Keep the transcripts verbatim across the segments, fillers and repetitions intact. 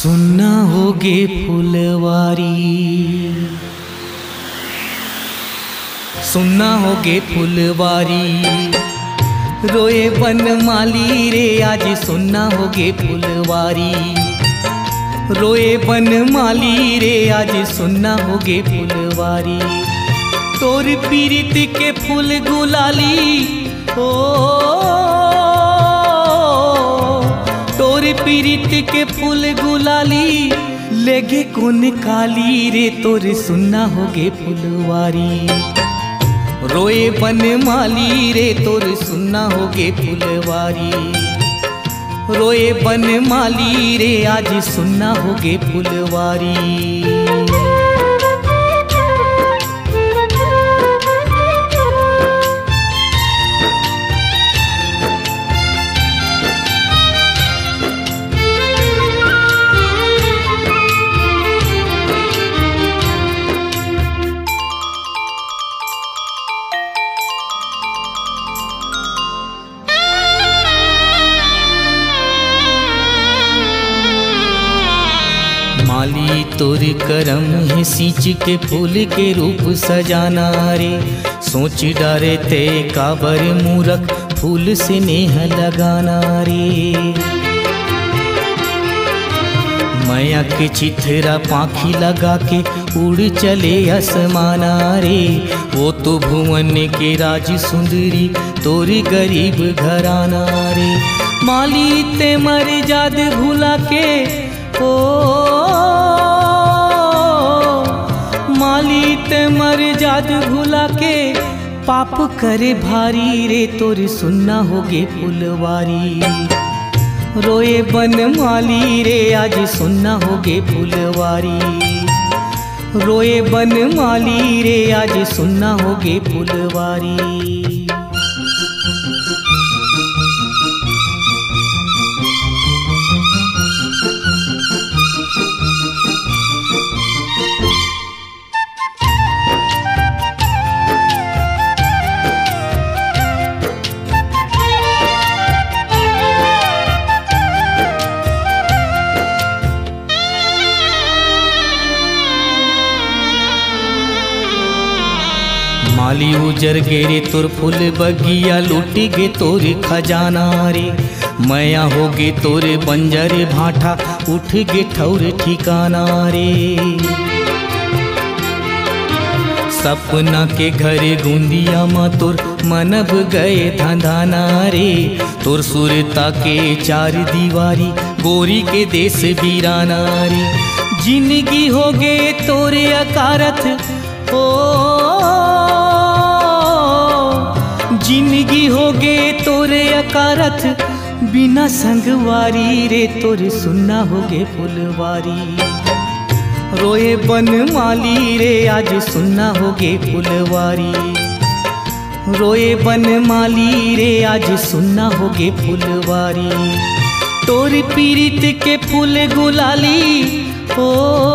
सुनना होगे फुलवारी, सुनना होगे फुलवारी, रोए बनमाली रे आज सुनना होगे फुलवारी, रोए बनमाली रे आज सुनना होगे फुलवारी। तोर पीरित के फूल गुलाली ओ, तोर पीरित के फूल गुलाली लेगे कौन काली रे तोर सुनना होगे फुलवारी, रोए बनमाली रे तोर सुनना होगे फुलवारी, रोए बनमाली रे आज सुनना होगे फुलवारी। माली तोर करम है सींच के फूल के रूप सजाना रे, सोच डारे ते काबर मूरख फूल से नेह लगाना रे। माया के चिथरा पाखी लगा के उड़ चले आसमाना रे, वो तो भुवन के राज सुंदरी तोरी गरीब घराना रे। माली ते मर जाद भूला के ओ, माली ते मर जाद भूला के पाप करे भारी रे तोर सुनना होगे फुलवारी, रोए बनमाली रे आज सुनना होगे फुलवारी, रोए बनमाली रे आज सुनना होगे फुलवारी। माली उजर गेरे तोर फूल बगिया लूट गे तोर खजाना रे, मया होगे तोरे बंजर भाटा उठ गे ठौर ठिकाना रे। सपना के घरे गुंदिया मा तोर मनब गए धंधाना रे, तोर सुरता के चार दीवारी गोरी के देश बीराना रे। जिंदगी होगे तोरे अकारथ ओ, जिंदगी होगे तोरे अकारथ बिना संगवारी रे तोर सुनना होगे फुलवारी, रोए बनमाली रे आज सुनना होगे फुलवारी, रोए बनमाली रे आज सुनना होगे फुलवारी। तोर पीरित के फूल गुलाली ओ,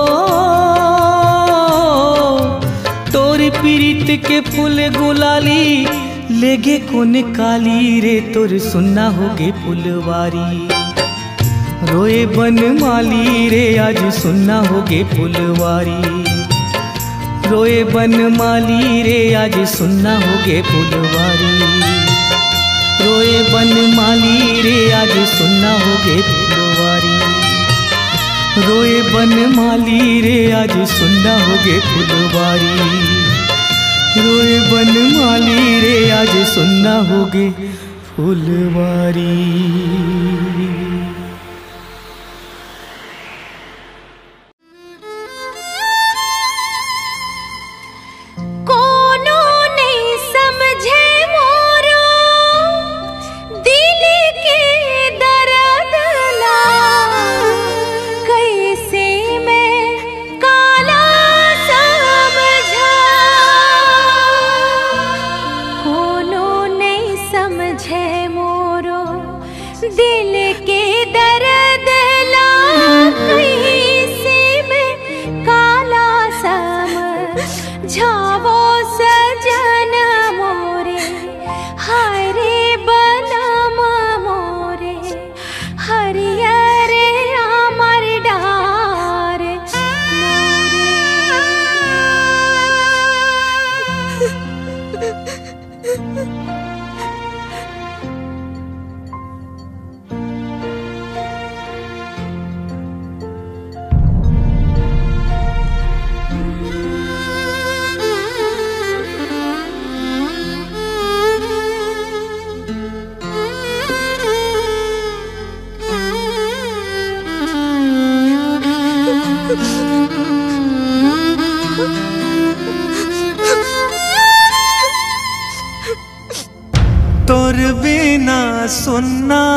तोर पीरित के फूल गुलाली लेगे कौन काली रे तोर सुनना होगे फुलवारी, रोए बनमाली रे आज सुनना होगे फुलवारी, रोए बनमाली रे आज सुनना होगे फुलवारी, रोए बनमाली रे आज सुनना होगे फुलवारी, रोए बनमाली रे आज सुनना होगे फुलवारी, रोए बनमाली रे आज सुनना होगे फुलवारी। दिल के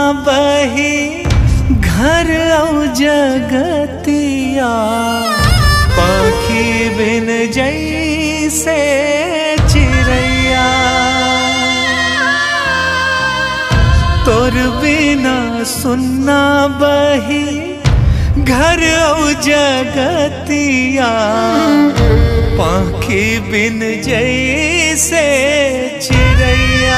बही घर औ जगतिया, पाखी बिन जैसे चिड़ैया। तोर बिना सुनना बही घर औ जगतिया, पाखी बिन जैसे चिड़ैया।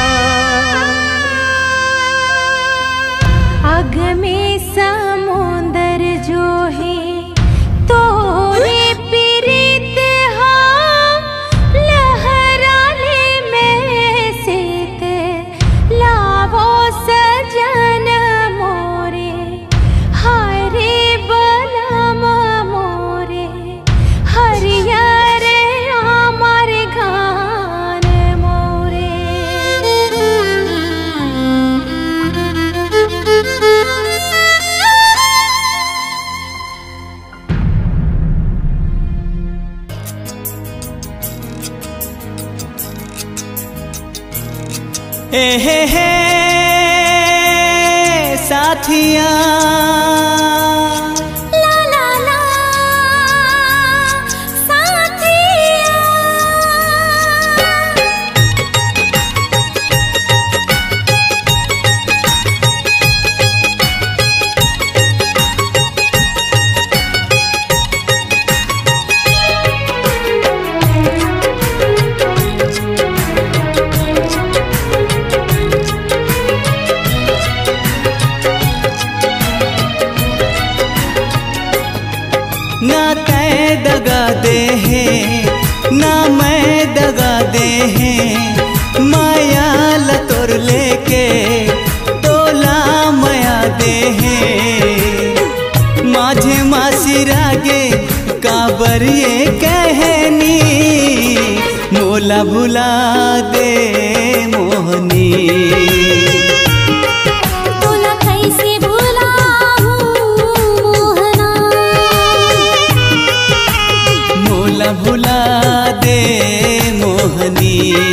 अग में समुंदर जो है तोरे प्रीत हम, लहराले में सीत लावो सजन मोरे, हरे बलम मोरे, हरियर आमर गान मोरे। हे हे हे साथिया, ला ला ला साथिया। ना तै दगा दे हैं ना मैं दगा दे हैं, माया लतोर लेके तोला माया दे हैं। माझे मासिरागे काबर ये कहनी, मोला भुला दे मोहनी। भुला दे मोहनी,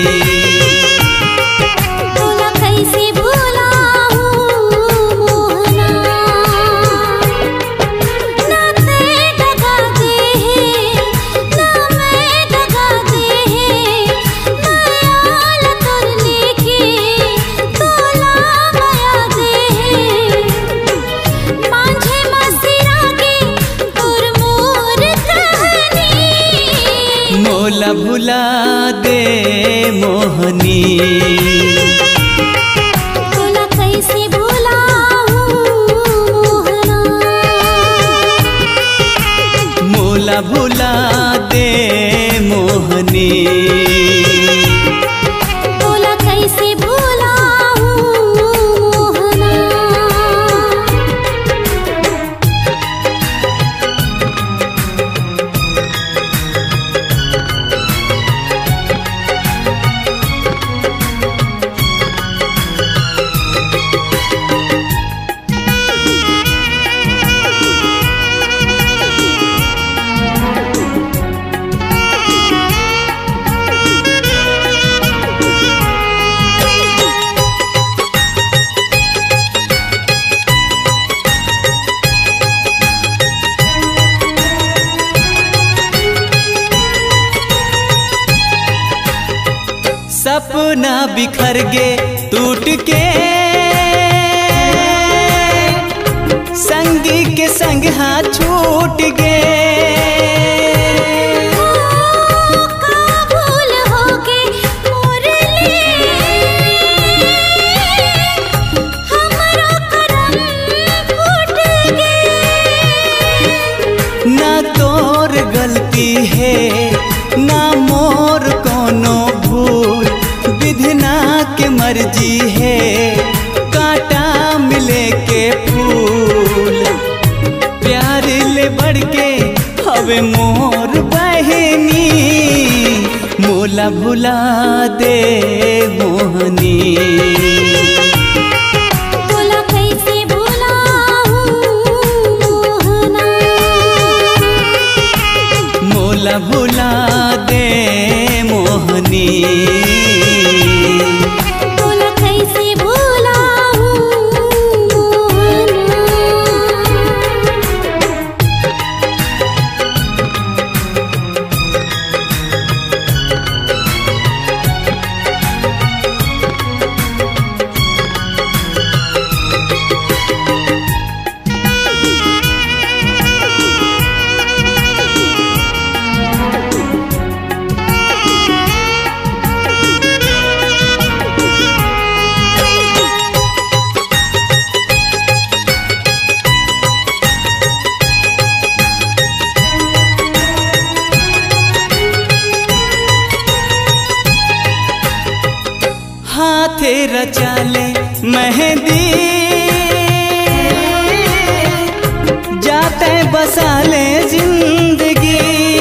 तोला कैसे भुलाऊं मोहना। ना ते दगा दे हैं ना मैं दगा दे हैं, माया लतोर लेके तोला माया दे हैं। माझे मासिरागे तोर मोर कहनी, मोला भुला दे मोहनी। तोला कैसे भुलाऊं मोहना। मोला भुला दे मोहनी। तोला कैसे भुलाऊं मोहना। सपना बिखर गे टूट के, संगी के संग हाथ छूट गे। का भूल होगे मोर लिए, हमरो करम फूट गे। ना तोर गलती है ना मोर कोनो भूल, विधना के मर्जी है कांटा मिले के फूल। प्यार ले बढ़ के हवे मोर बहनी, मोला भुला दे मोहनी। तोला कैसे भुलाऊं मोहना। मोला भुला दे मोहनी। तोला कैसे भुलाऊं रचाले मेहंदी जाते बसाले जिंदगी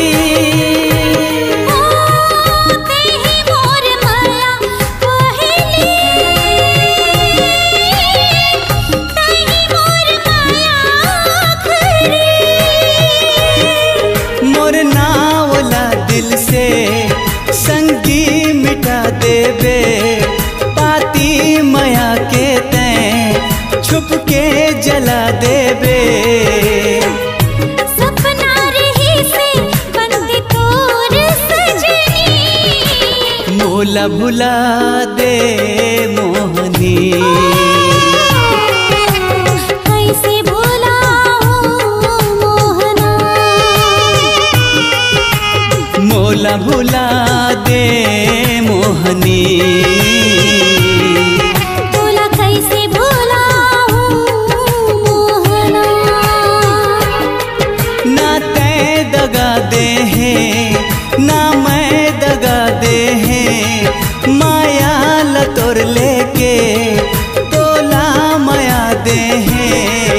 मोर नावला दिल से संगी मिटा देवे पाती माया के तैं छुप के जला देवे सपना रही से बंद तोर सजनी मोला भुला दे मोहनी कैसे भूला मोहना मोला भुला दे मोहनी तोला कैसे भूला मोहना ना तै दगा दे है ना मैं दगा दे है माया लतोर लेके तोला माया दे है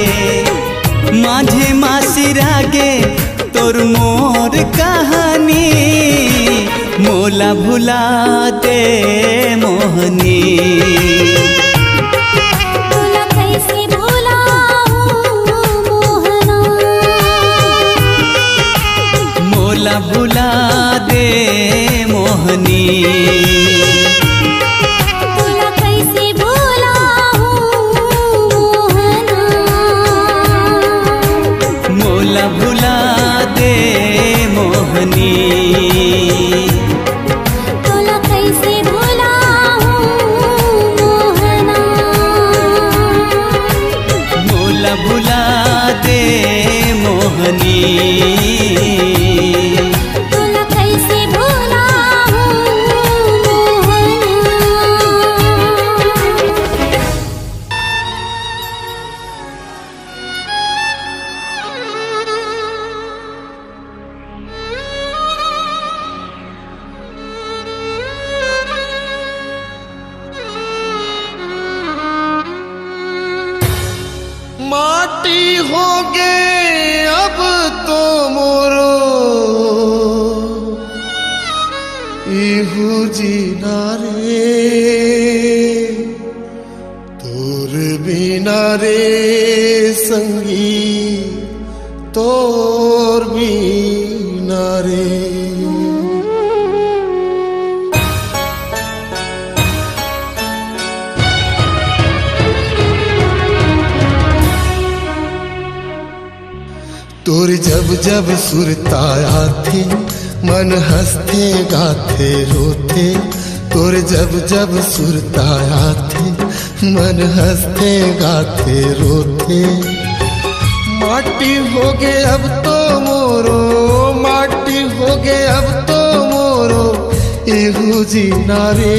माझे मासिरागे तोर मोर कहानी मोला भुला दे मोहनी तोला कैसे भूला मोहना मोला भुला दे मोहनी तोला कैसे भूला मोहना मोला भुला दे मोहनी तोला कैसे भूला मोहना मोला भुला दे मोहनी तोला कैसे भूला माटी हो गए अब तो मोरो इहू जीना रे तोर बिना रे संगी तोर बिना रे तोर जब जब सुरताया थे मन हंसते गाते रोते तोर जब जब सुरताया थे मन हंसते गाते रोते माटी हो गए अब तो मोरो माटी हो गए अब तो मोरो एहू जीना रे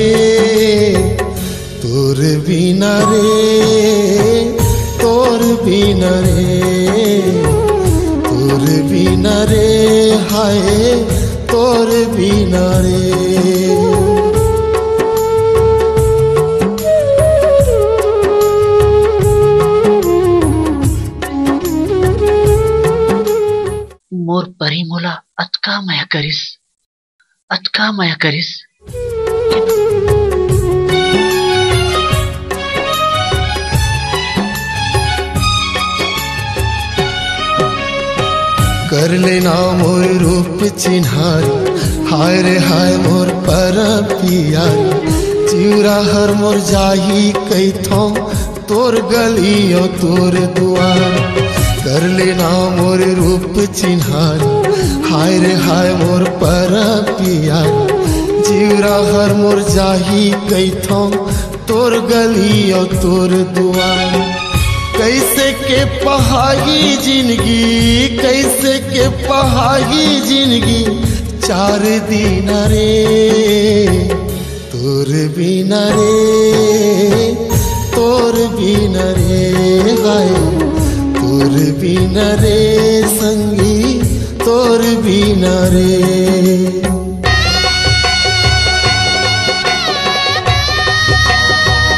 तोर बिना रे तोर बिना रे तोर बिना रे हाय तोर बिना रे मोर परी मोला अतका माया करिस अतका माया करिस कर लेना मोर रूप चिन्हारी हाय रे हाय मोर पर पियारी चिउरा हर मोर जाही कैथो तोर गलियो तोर दुआर कर लेना मोर रूप चिन्हारी हाय रे हाय मोर पर पियारी चिउरा हर मोर जाही कैथो तोर गलियो तोर दुआर कैसे के पहागी जिंदगी कैसे के पहागी जिंदगी चार दिन रे तोर बिना रे तोर बिना रे हाय तोर बिना रे संगी तोर बिना रे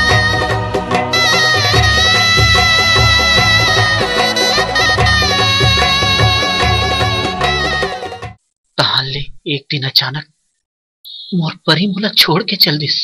एक दिन अचानक मोर परी मोला छोड़ के चल दिस।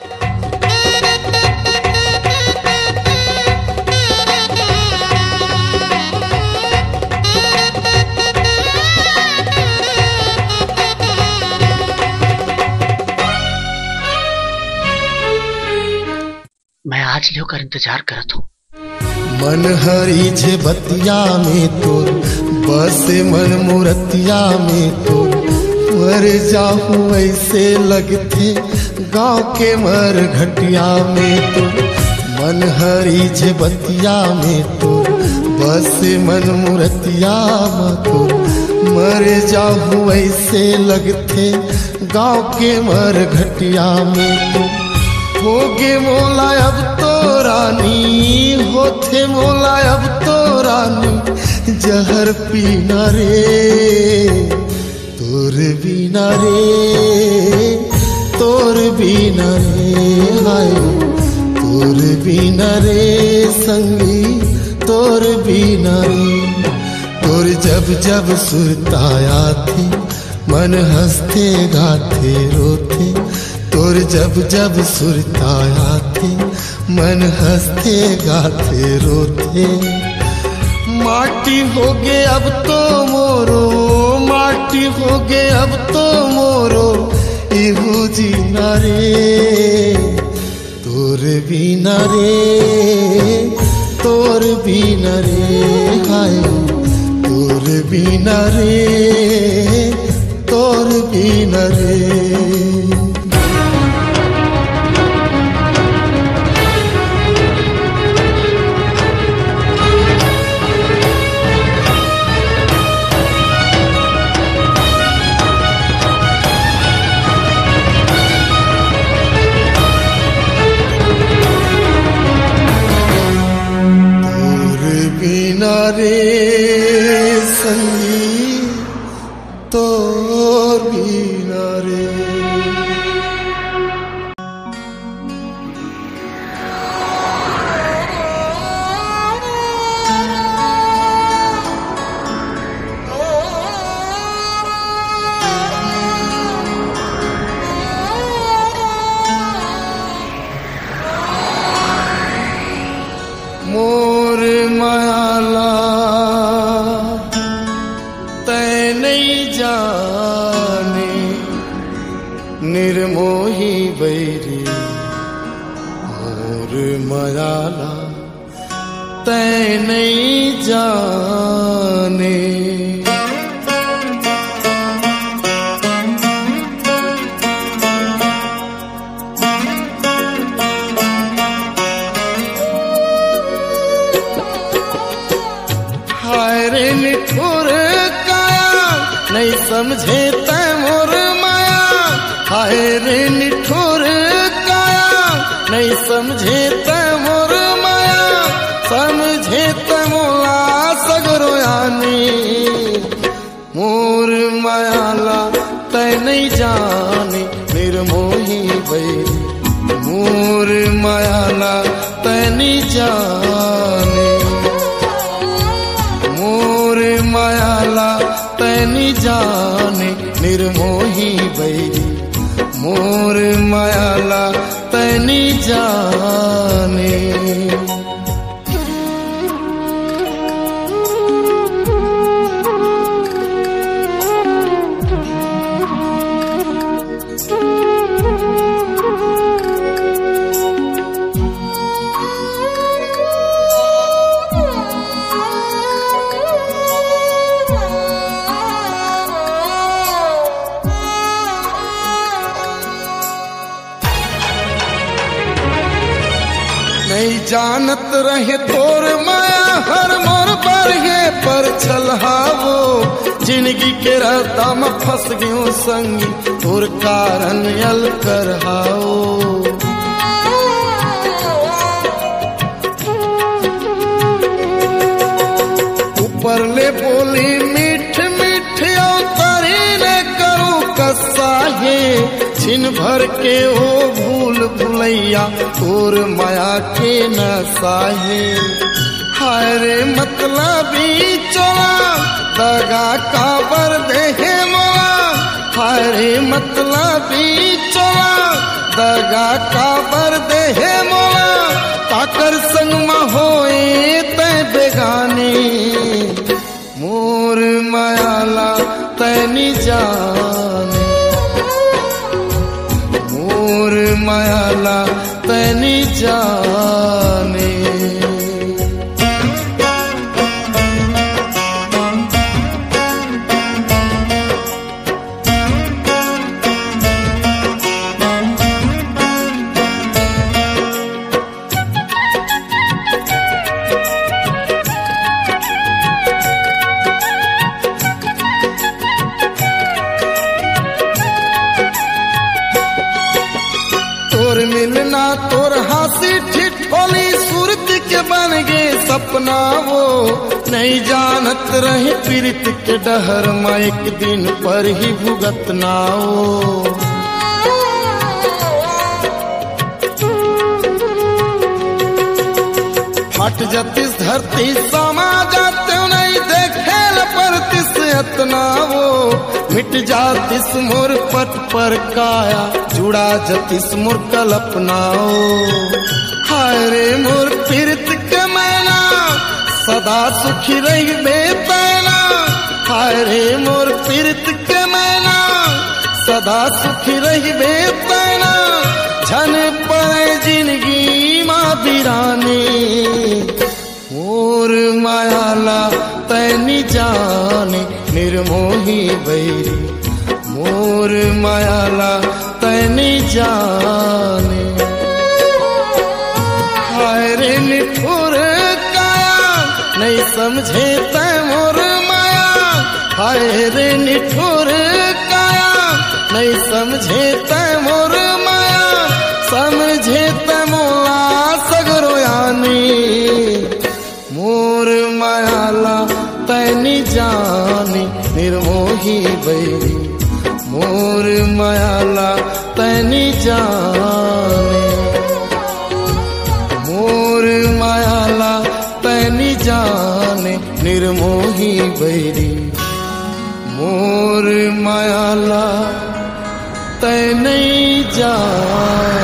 मैं आज ले होकर इंतजार करत हूँ। मन हरी जे बतिया में तोर बसे मन मूर्तिया में तोर मर जाऊं ऐसे लगते गांव के मर घटिया में तोर। मन हरी जे बतिया में तोर बसे मन मूर्तिया में तोर मर जाऊं ऐसे लगते गांव के मर घटिया में तोर। होगे मोला अब तो रानी होथे मोला अब तो रानी जहर पीना रे तोर बिना रे तोर बिना रे हाय तोर बिना रे संगी तोर बिना रे। तोर जब जब सुरताया थी मन हंसते गाते रोते तोर जब जब सुरताया थे मन हंसते गाते रोते। माटी हो गे अब तो मोरो माटी हो गे अब तो मोरो इहू जीना रे तोर बिना रे तोर बिना रे हाय तोर बिना रे तोर बिना रे। रे संगी तोर बिना रे। मोर मायाला तै नहीं जाने निर्मोही बैरी मोर मायाला तै नहीं जाने। रे निठुर काया नहीं समझे तै मोर माया हाय रे निठुर काया नहीं समझे तै मोर माया समझे तै मोला सगरो यानी मोर मायाला तै नहीं जाने निर्मोही बैरी मोर मायाला तै नहीं जाने मोर मायाला तैनी जाने निर्मोही बैरी मोर मायाला तैनी जाने। नहीं जानत रहे तोर माया हर मोर पर है पर छलहावो जिंदगी के रास्ता में फंस गयो संगी तोर कारण यल कर हाओ। ऊपर ले बोली मीठ मीठ तारी ने करूं कसा है छिन भर के ओ भूल भुलैया तोर माया के नशा है हाय रे मतलबी चोला दगा काबर देहे मोला अरे मतलबी चोला दगा का बर दे है मोला ताकर संग में होए ते बेगाने मोर मायाला तैनी जाने मोर मायाला तैनी जाने। मिलना तोर हासी ठिठोली सूरत के बन गे सपना वो नहीं जानत रहे पीरित के डहर में एक दिन पर ही भुगतना वो। फट जतिस धरती समा जाते नहीं देखे परतिस इतना वो मिट जातिस मोर पट पर काया जुड़ा जतिस मोर कल्पनाओ। हाय रे मोर पीरित के मैना सदा सुखी रही बेतैना हाय रे मोर पीरित के मैना सदा सुखी रही बेतैना झन पड़े जिंदगी माँ बिराने मोर मायाला तैनी जाने निर्मोही बैरी मोर मायाला तैनी जाने। हाय रे निठुर काया नहीं समझे तै मोर माया हाय रे निठुर काया नहीं समझे तै मोर माया समझे तै मोला सगरो यानी मोर मायाला तैनी जाने निर्मोही बैरी मोर मायाला तैनी जाने मोर मायाला तैनी जाने निर्मोही बैरी मोर मायाला तैनी जाने।